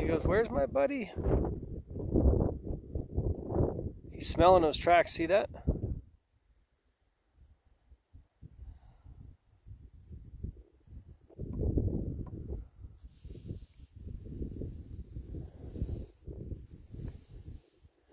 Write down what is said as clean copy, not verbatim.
He goes, where's my buddy? He's smelling those tracks, see that?